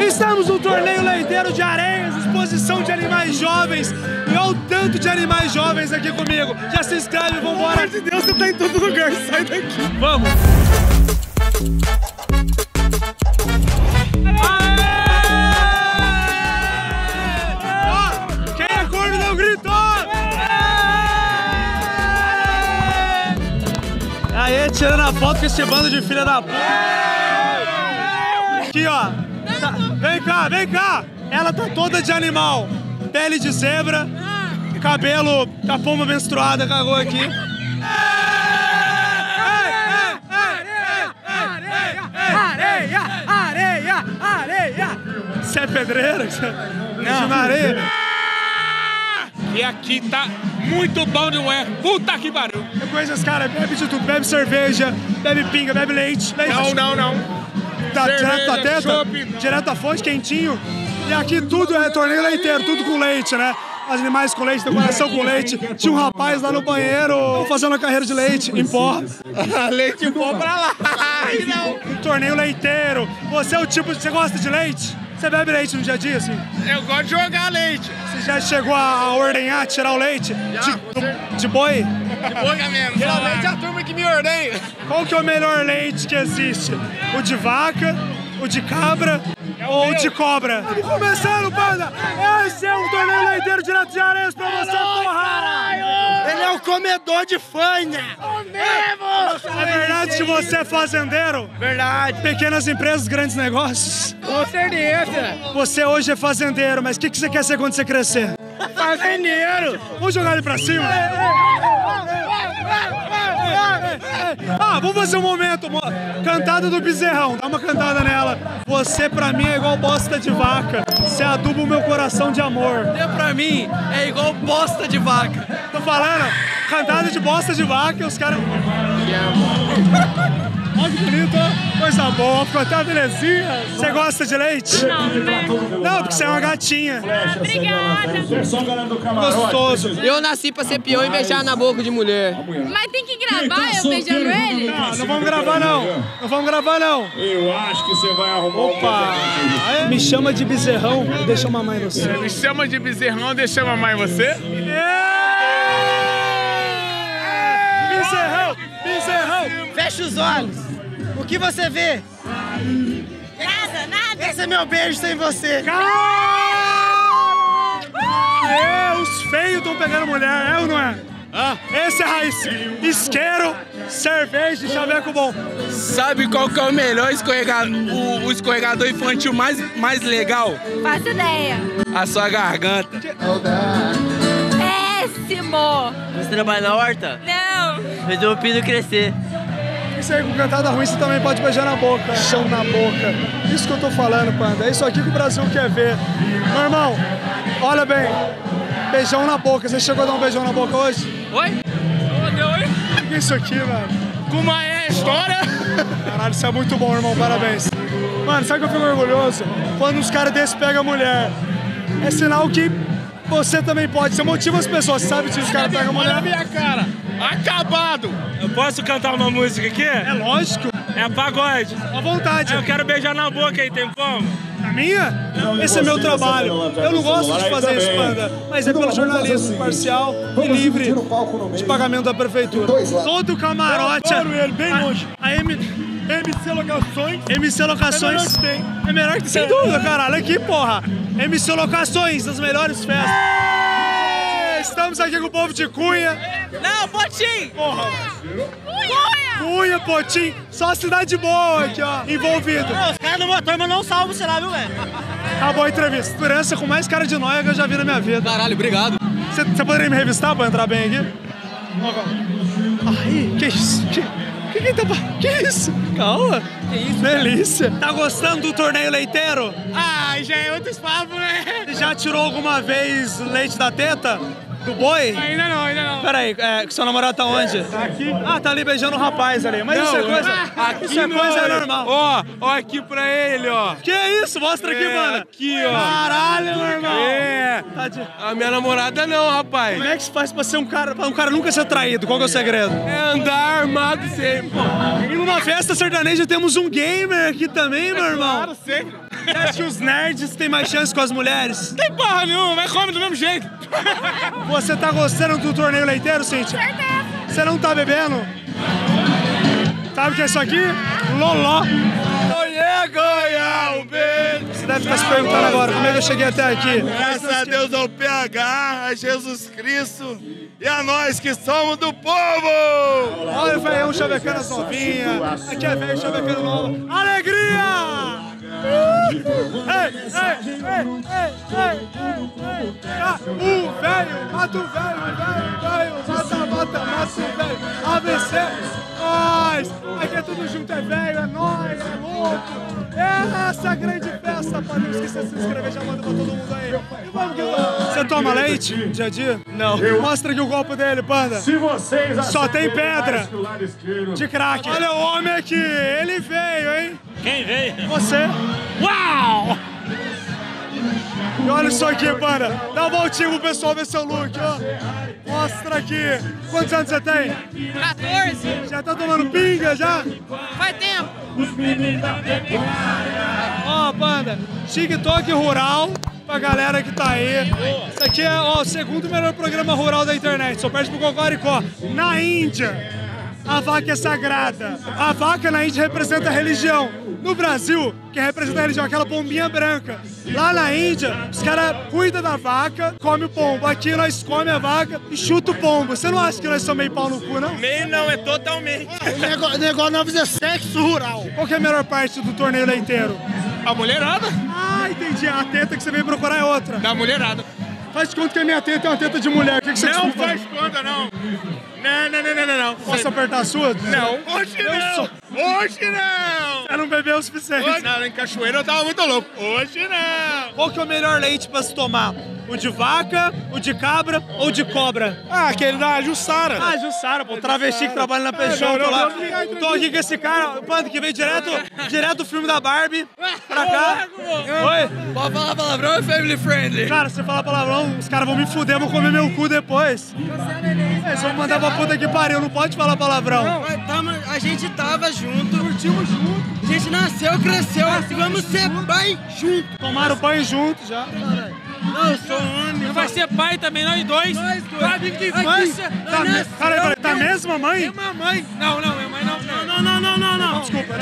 Estamos no torneio leiteiro de Areias, exposição de animais jovens. E olha o tanto de animais jovens aqui comigo. Já se inscreve, vambora. Pelo amor de Deus, você tá em todo lugar, sai daqui. Vamos. Quem é corno não gritou? Aí, tirando a foto com esse bando de filha da puta. Aqui, ó. Tá. Vem cá, vem cá. Ela tá toda de animal. Pele de zebra, cabelo da pomba menstruada, cagou aqui. Areia, areia, areia. Você é pedreiro? Não. Na areia? E aqui tá muito bom de mulher. Puta que pariu. Eu conheço os caras, bebe de tudo. Bebe cerveja, bebe pinga, bebe leite. Não. Tá Cerveja, direto da teta, chopp, direto da fonte, quentinho. E aqui tudo é torneio leiteiro, tudo com leite, né? Os animais com leite, decoração com leite. Tinha um rapaz lá no banheiro fazendo a carreira de leite em pó. Leite em pó pra lá. Um torneio leiteiro. Você é o tipo, você gosta de leite? Você bebe leite no dia a dia, assim? Eu gosto de jogar leite. Você já chegou a ordenhar, tirar o leite? De boi? De boca mesmo. Geralmente é a turma que me ordenha. Qual que é o melhor leite que existe? O de vaca, o de cabra ou o de cobra? Vamos começando, banda! Esse é um torneio leiteiro direto de Areias pra você, porra! Ele é o comedor de fanha! É verdade que você é fazendeiro? Verdade. Pequenas empresas, grandes negócios? Com certeza. Você hoje é fazendeiro, mas o que você quer ser quando você crescer? Fazendeiro. Vamos jogar ele pra cima? Vamos fazer um momento. Cantada do bezerrão. Dá uma cantada nela. Você pra mim é igual bosta de vaca. Você aduba o meu coração de amor. Você pra mim é igual bosta de vaca. Tô falando, cantada de bosta de vaca e os caras... Olha que bonito, coisa boa, ficou até uma belezinha. Você gosta de leite? Não, porque você é uma gatinha. Obrigada. Gostoso. Eu nasci pra ser peão e beijar na boca de mulher. Mas tem que gravar eu beijando ele? Não vamos gravar não. Não vamos gravar não. Eu acho que você vai arrumar Opa! Me chama de bezerrão, deixa eu mamar em você. Me chama de bezerrão, deixa eu mamar em você? Bezerrão! Bezerrão! Fecha os olhos. O que você vê? Nada. Esse é meu beijo sem você. Os feios estão pegando mulher, é ou não é? Esse é raiz. Isqueiro, cerveja e chaveco bom. Sabe qual que é o melhor escorregador, o escorregador infantil mais legal? Faço ideia. A sua garganta. Péssimo. Você trabalha na horta? Não. Mas eu pido crescer. Isso aí, com cantada ruim, você também pode beijar na boca. Chão na boca. Isso que eu tô falando, Panda. É isso aqui que o Brasil quer ver. Meu irmão, olha bem. Beijão na boca. Você chegou a dar um beijão na boca hoje? Oi? Oi? O que é isso aqui, velho? Como é a história? Caralho, isso é muito bom, irmão. Parabéns. Mano, sabe que eu fico orgulhoso? Quando uns caras desses pegam a mulher. É sinal que você também pode. Você motiva as pessoas. Você sabe disso, os caras pegam a mulher. Olha a minha cara. Acabado. Eu posso cantar uma música aqui? É lógico. É pagode. À vontade. Eu quero beijar na boca aí, tem como? A minha? Esse é meu trabalho. Eu não gosto de fazer isso, Panda. Mas é pelo jornalismo imparcial e livre de pagamento da prefeitura. Todo camarote... ele bem longe. A MC Locações. MC Locações. É melhor que tem. Sem dúvida, caralho. Aqui, porra. MC Locações, as melhores festas. Estamos aqui com o povo de Cunha. Não, Potim! Porra. Cunha, Potim. Só cidade boa aqui, ó. Envolvido. Os caras do motor, mas não salvo, sei lá, viu, velho? Acabou a entrevista. Segurança com mais cara de nóia que eu já vi na minha vida. Caralho, obrigado. Você poderia me revistar pra entrar bem aqui? Aí, que isso? Que isso? Calma. Que isso? Delícia. Tá gostando do torneio leiteiro? Ai, já é outros papos, né? Já tirou alguma vez leite da teta? Do boi? Ainda não. Peraí, que seu namorado tá onde? Tá aqui. Tá ali beijando o rapaz ali. Mas isso é coisa... Isso é coisa normal. Ó aqui pra ele, ó. Que isso? Mostra aqui, mano. Aqui, ó. Caralho, meu irmão. A minha namorada não, rapaz. Como é que se faz pra ser um cara nunca ser traído? Qual que é o segredo? É andar armado sempre. E numa festa sertaneja temos um gamer aqui também, meu irmão. Claro, sempre. Você acha que os nerds têm mais chance com as mulheres? Tem porra nenhuma, mas come do mesmo jeito. Você tá gostando do torneio leiteiro, Cíntia? Certeza. Você não tá bebendo? Sabe o que é isso aqui? Loló. Você deve estar se perguntando agora, como é que eu cheguei até aqui? Graças a Deus ao PH, a Jesus Cristo e a nós que somos do povo! Olha o velhão chavecando as novinhas. Aqui é velho chavecando novo. Alegria! Ei, o velho, mata o velho, mata o velho. ABC, nós! Aqui é tudo junto, é velho, é nóis, é louco. É essa grande festa, pode não esquecer de se inscrever, já manda pra todo mundo aí. E vamos que vamos. Você toma leite dia a dia? Não. Mostra aqui o copo dele, Panda. Se vocês Só tem acendem pedra mais que o lado esquerdo. de crack. Olha o homem aqui, ele veio, hein? Quem veio? Você. Uau! E olha isso aqui, Panda. Dá uma voltinha pro pessoal ver seu look, ó. Mostra aqui. Quantos anos você tem? 14. Já tá tomando pinga, já? Faz tempo. Ó, Panda, TikTok rural pra galera que tá aí. Isso aqui é ó, o segundo melhor programa rural da internet, só perde pro Cocoricó. Na Índia, a vaca é sagrada. A vaca na Índia representa a religião. No Brasil, quem representa a religião é aquela pombinha branca. Lá na Índia, os caras cuidam da vaca, come o pombo. Aqui nós come a vaca e chuta o pombo. Você não acha que nós somos meio pau no cu, não? Meio não, é totalmente. O negócio não é sexo rural. Qual que é a melhor parte do torneio leiteiro? A mulherada. Ah, entendi. A teta que você veio procurar é outra. Da mulherada. Faz de conta que a minha teta é uma teta de mulher. O que você Não costuma faz fazer? conta, não. Não. Posso apertar a sua? Não. Hoje não. Hoje não. Você não bebeu o suficiente. Hoje não, em cachoeira eu tava muito louco. Hoje não. Qual que é o melhor leite pra se tomar? O de vaca, o de cabra ou de cobra? Ah, aquele da Jussara. Ah, Jussara, pô, travesti que trabalha na Peixão, tô lá. Tô aqui com esse cara, Panda, que veio direto do filme da Barbie pra cá. Oi? Pode falar palavrão, é family friendly. Cara, se você falar palavrão, os caras vão me fuder, vão comer meu cu depois. Eles vão mandar pra puta que pariu, não pode falar palavrão. A gente tava junto, curtimos junto. A gente nasceu, cresceu, vamos ser pai junto. Tomaram banho junto já. Não, eu sou homem. Vai ser pai também, nós dois. Amigo de infância. Peraí, tá a mesma mãe? Minha mãe. Não, minha mãe não. Não. Desculpa,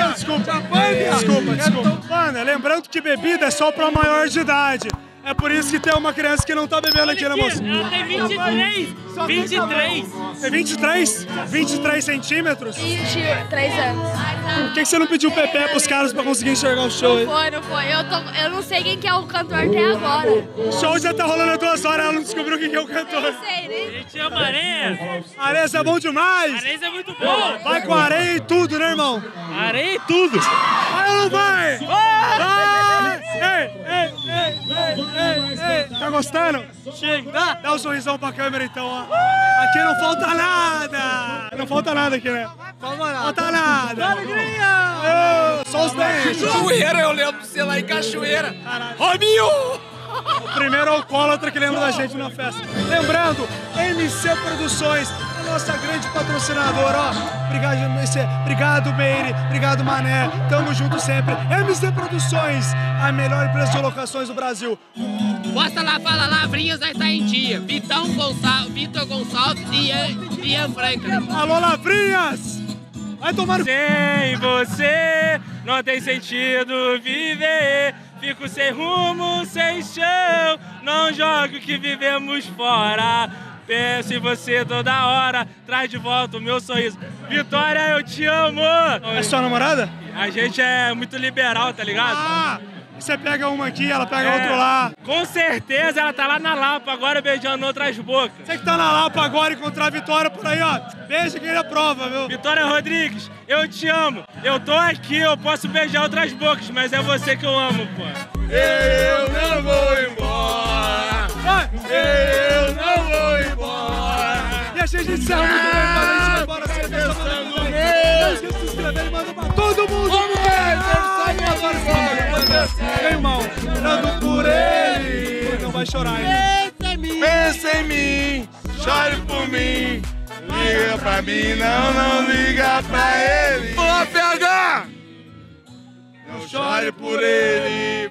desculpa. Mano, lembrando que bebida é só pra maior de idade. É por isso que tem uma criança que não tá bebendo aqui, né, moça? Ela tem 23. 23. É 23? 23 centímetros? 23 anos. Por que você não pediu Pepe pros caras pra conseguir enxergar o show aí? Não foi. Eu não sei quem que é o cantor até agora. O show já tá rolando há 2 horas, ela não descobriu quem que é o cantor. Não sei, né? Gente, ama areia. Areia é bom demais! Areia é muito bom. Vai com areia e tudo, né, irmão? Areia e tudo. Vai ou não vai? Vai! Ei! Tá gostando? Chega. Dá um sorrisão pra câmera então, ó. Aqui não falta nada! Não falta nada aqui, né? Falta nada! Alegria! Só os dentes! Cachoeira, eu lembro de você lá em Cachoeira. Robinho! O primeiro alcoólatra que lembra da gente na festa. Lembrando, MC Produções, a nossa grande patrocinadora, ó. Obrigado, MC. Obrigado, Meire. Obrigado, Mané. Tamo junto sempre. MC Produções, a melhor empresa de locações do Brasil. Posta lá, fala Lavrinhas, vai estar em dia. Vitor Gonçalves e Ian Franklin. Alô, Lavrinhas! Vai tomar no... Sem você não tem sentido viver. Fico sem rumo, sem chão. Não jogo o que vivemos fora. Penso em você toda hora. Traz de volta o meu sorriso. Vitória, eu te amo. É sua namorada? A gente é muito liberal, tá ligado? Ah! Você pega uma aqui, ela pega outra lá. Com certeza ela tá lá na Lapa agora beijando outras bocas. Você que tá na Lapa agora e encontrar a Vitória por aí, ó. Beija que ele aprova, viu? Vitória Rodrigues, eu te amo. Eu tô aqui, eu posso beijar outras bocas, mas é você que eu amo, pô. Eu não vou embora. Vai! Eu não vou embora. E a gente encerra muito bem, mas a gente vai embora sem pensar muito bem. Não esqueça de se inscrever e manda pra todo mundo. Vem, irmão. Dando por ele. Não vai chorar, hein? Pensa em mim, chore por mim. Liga pra mim, não liga pra ele. Ô, PH! Não chore por ele.